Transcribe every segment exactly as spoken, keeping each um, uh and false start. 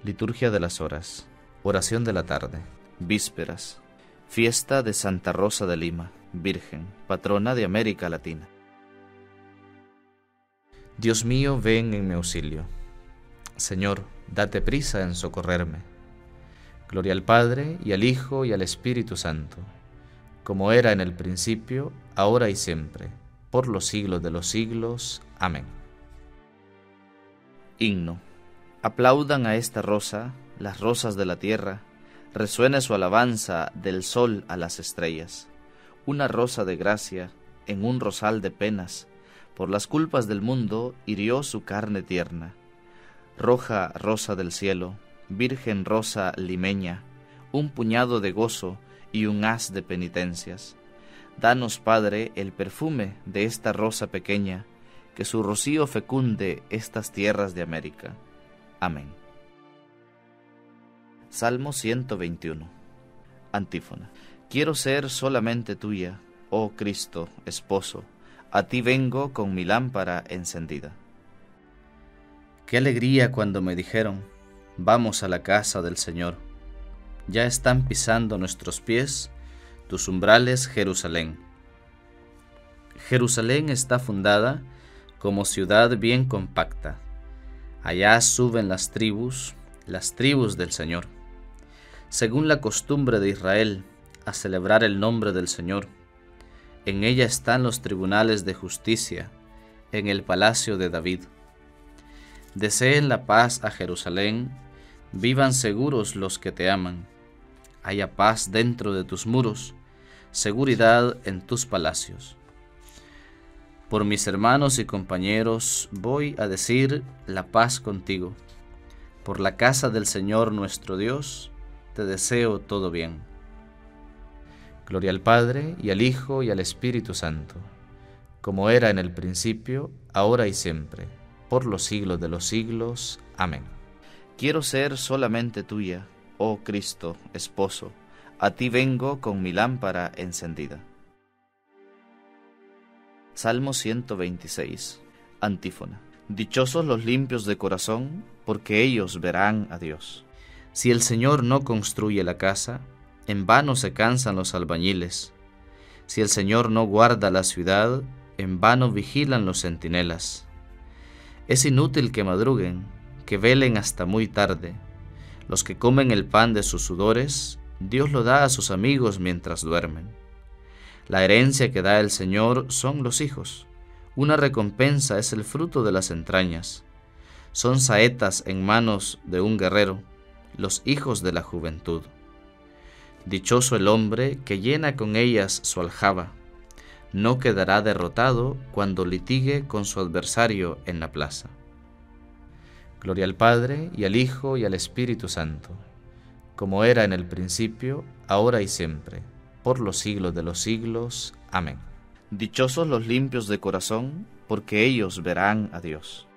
Liturgia de las Horas, Oración de la Tarde, Vísperas, Fiesta de Santa Rosa de Lima, Virgen, patrona de América Latina. Dios mío, ven en mi auxilio. Señor, date prisa en socorrerme. Gloria al Padre, y al Hijo, y al Espíritu Santo, como era en el principio, ahora y siempre, por los siglos de los siglos. Amén. Himno. Aplaudan a esta rosa, las rosas de la tierra, resuene su alabanza del sol a las estrellas. Una rosa de gracia, en un rosal de penas, por las culpas del mundo hirió su carne tierna. Roja rosa del cielo, virgen rosa limeña, un puñado de gozo y un haz de penitencias. Danos, Padre, el perfume de esta rosa pequeña, que su rocío fecunde estas tierras de América. Amén. Salmo ciento veintiuno. Antífona. Quiero ser solamente tuya, oh Cristo, esposo, a ti vengo con mi lámpara encendida. Qué alegría cuando me dijeron, vamos a la casa del Señor. Ya están pisando nuestros pies tus umbrales, Jerusalén. Jerusalén está fundada como ciudad bien compacta. Allá suben las tribus, las tribus del Señor, según la costumbre de Israel, a celebrar el nombre del Señor. En ella están los tribunales de justicia, en el palacio de David. Deseen la paz a Jerusalén, vivan seguros los que te aman. Haya paz dentro de tus muros, seguridad en tus palacios. Por mis hermanos y compañeros voy a decir la paz contigo. Por la casa del Señor nuestro Dios, te deseo todo bien. Gloria al Padre, y al Hijo, y al Espíritu Santo, como era en el principio, ahora y siempre, por los siglos de los siglos. Amén. Quiero ser solamente tuya, oh Cristo, esposo, a ti vengo con mi lámpara encendida. Salmo ciento veintiséis. Antífona. Dichosos los limpios de corazón, porque ellos verán a Dios. Si el Señor no construye la casa, en vano se cansan los albañiles. Si el Señor no guarda la ciudad, en vano vigilan los centinelas. Es inútil que madruguen, que velen hasta muy tarde. Los que comen el pan de sus sudores, Dios lo da a sus amigos mientras duermen. La herencia que da el Señor son los hijos. Una recompensa es el fruto de las entrañas. Son saetas en manos de un guerrero, los hijos de la juventud. Dichoso el hombre que llena con ellas su aljaba. No quedará derrotado cuando litigue con su adversario en la plaza. Gloria al Padre, y al Hijo, y al Espíritu Santo, como era en el principio, ahora y siempre, por los siglos de los siglos. Amén. Dichosos los limpios de corazón, porque ellos verán a Dios.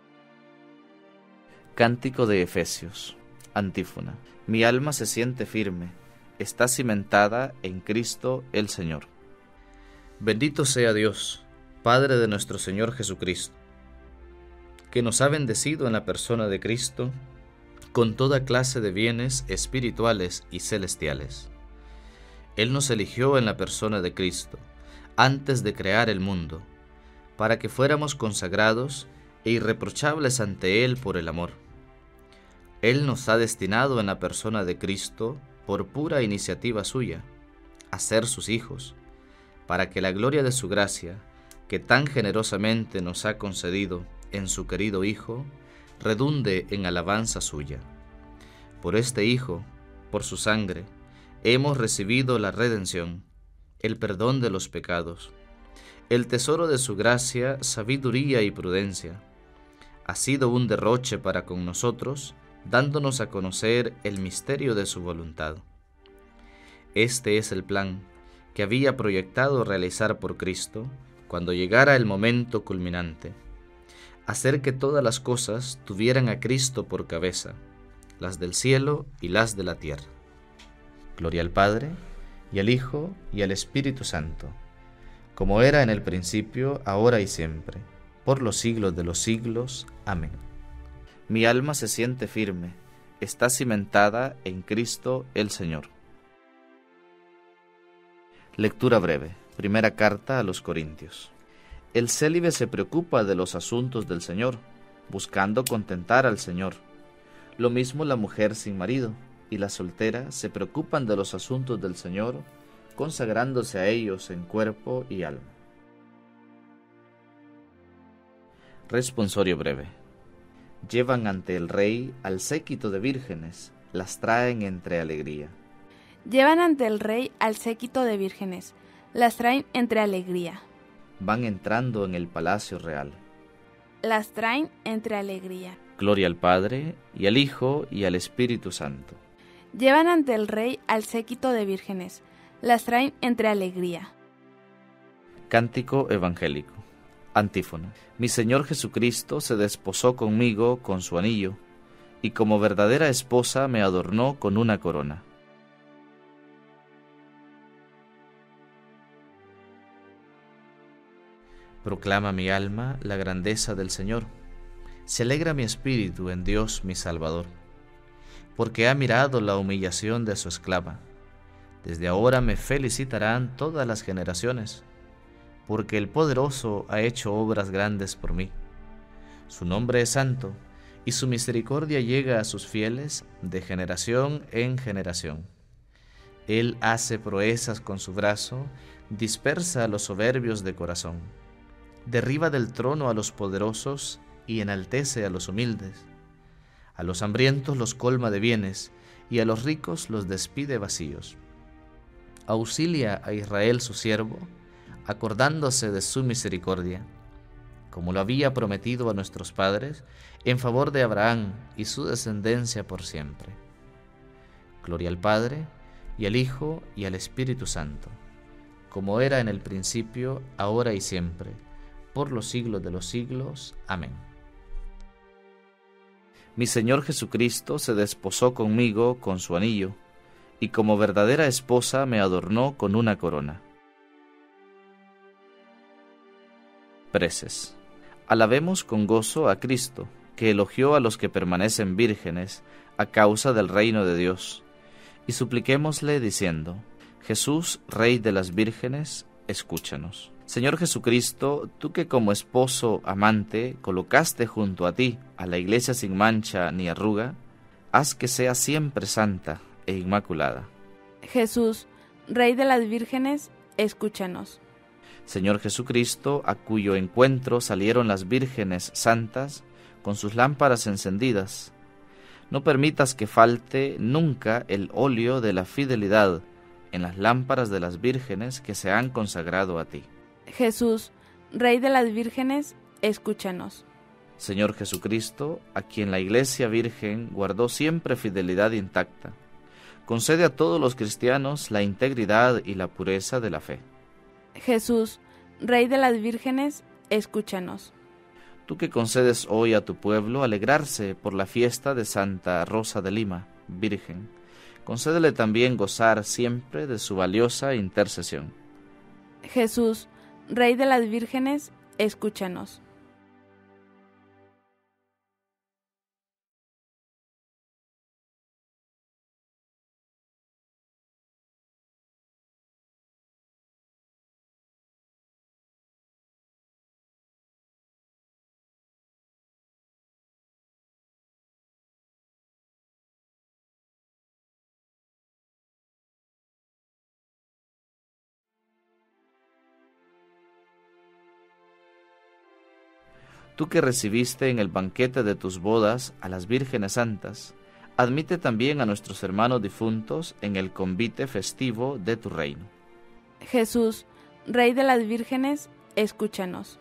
Cántico de Efesios. Antífona. Mi alma se siente firme, está cimentada en Cristo el Señor. Bendito sea Dios, Padre de nuestro Señor Jesucristo, que nos ha bendecido en la persona de Cristo con toda clase de bienes espirituales y celestiales. Él nos eligió en la persona de Cristo, antes de crear el mundo, para que fuéramos consagrados e irreprochables ante Él por el amor. Él nos ha destinado en la persona de Cristo, por pura iniciativa suya, a ser sus hijos, para que la gloria de su gracia, que tan generosamente nos ha concedido en su querido Hijo, redunde en alabanza suya. Por este Hijo, por su sangre, hemos recibido la redención, el perdón de los pecados, el tesoro de su gracia, sabiduría y prudencia. Ha sido un derroche para con nosotros, dándonos a conocer el misterio de su voluntad. Este es el plan que había proyectado realizar por Cristo cuando llegara el momento culminante: hacer que todas las cosas tuvieran a Cristo por cabeza, las del cielo y las de la tierra. Gloria al Padre, y al Hijo, y al Espíritu Santo, como era en el principio, ahora y siempre, por los siglos de los siglos. Amén. Mi alma se siente firme, está cimentada en Cristo el Señor. Lectura breve. Primera carta a los Corintios. El célibe se preocupa de los asuntos del Señor, buscando contentar al Señor. Lo mismo la mujer sin marido y la soltera se preocupan de los asuntos del Señor, consagrándose a ellos en cuerpo y alma. Responsorio breve. Llevan ante el rey al séquito de vírgenes, las traen entre alegría. Llevan ante el rey al séquito de vírgenes, las traen entre alegría. Van entrando en el palacio real. Las traen entre alegría. Gloria al Padre, y al Hijo, y al Espíritu Santo. Llevan ante el rey al séquito de vírgenes, las traen entre alegría. Cántico evangélico. Antífona. Mi Señor Jesucristo se desposó conmigo con su anillo, y como verdadera esposa me adornó con una corona. Proclama mi alma la grandeza del Señor. Se alegra mi espíritu en Dios mi Salvador, porque ha mirado la humillación de su esclava. Desde ahora me felicitarán todas las generaciones, porque el Poderoso ha hecho obras grandes por mí. Su nombre es santo, y su misericordia llega a sus fieles de generación en generación. Él hace proezas con su brazo, dispersa a los soberbios de corazón. Derriba del trono a los poderosos y enaltece a los humildes. A los hambrientos los colma de bienes, y a los ricos los despide vacíos. Auxilia a Israel su siervo, acordándose de su misericordia, como lo había prometido a nuestros padres, en favor de Abraham y su descendencia por siempre. Gloria al Padre, y al Hijo, y al Espíritu Santo, como era en el principio, ahora y siempre, por los siglos de los siglos. Amén. Mi Señor Jesucristo se desposó conmigo con su anillo, y como verdadera esposa me adornó con una corona. Preces. Alabemos con gozo a Cristo, que elogió a los que permanecen vírgenes a causa del reino de Dios, y supliquémosle diciendo: Jesús, Rey de las vírgenes, escúchanos. Señor Jesucristo, tú que como esposo amante colocaste junto a ti a la iglesia sin mancha ni arruga, haz que sea siempre santa e inmaculada. Jesús, Rey de las vírgenes, escúchanos. Señor Jesucristo, a cuyo encuentro salieron las vírgenes santas con sus lámparas encendidas, no permitas que falte nunca el óleo de la fidelidad en las lámparas de las vírgenes que se han consagrado a ti. Jesús, Rey de las vírgenes, escúchanos. Señor Jesucristo, a quien la Iglesia Virgen guardó siempre fidelidad intacta, concede a todos los cristianos la integridad y la pureza de la fe. Jesús, Rey de las vírgenes, escúchanos. Tú que concedes hoy a tu pueblo alegrarse por la fiesta de Santa Rosa de Lima, Virgen, concédele también gozar siempre de su valiosa intercesión. Jesús, Rey de las vírgenes, escúchanos. Tú que recibiste en el banquete de tus bodas a las vírgenes santas, admite también a nuestros hermanos difuntos en el convite festivo de tu reino. Jesús, Rey de las vírgenes, escúchanos.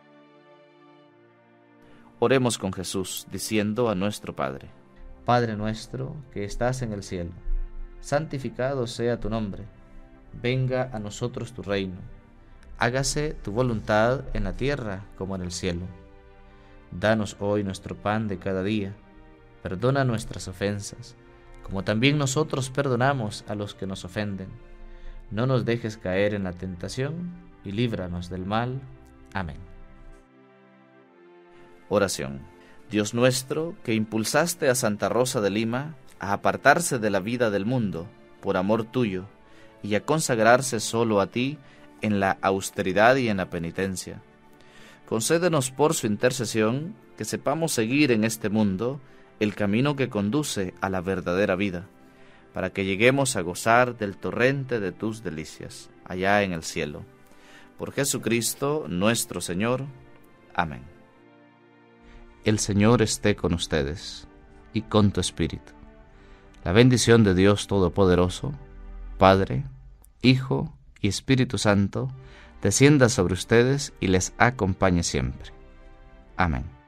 Oremos con Jesús, diciendo a nuestro Padre: Padre nuestro que estás en el cielo, santificado sea tu nombre. Venga a nosotros tu reino. Hágase tu voluntad en la tierra como en el cielo. Danos hoy nuestro pan de cada día. Perdona nuestras ofensas, como también nosotros perdonamos a los que nos ofenden. No nos dejes caer en la tentación, y líbranos del mal. Amén. Oración. Dios nuestro, que impulsaste a Santa Rosa de Lima a apartarse de la vida del mundo por amor tuyo y a consagrarse solo a ti en la austeridad y en la penitencia, concédenos por su intercesión que sepamos seguir en este mundo el camino que conduce a la verdadera vida, para que lleguemos a gozar del torrente de tus delicias, allá en el cielo. Por Jesucristo nuestro Señor. Amén. El Señor esté con ustedes y con tu espíritu. La bendición de Dios Todopoderoso, Padre, Hijo y Espíritu Santo, descienda sobre ustedes y les acompañe siempre. Amén.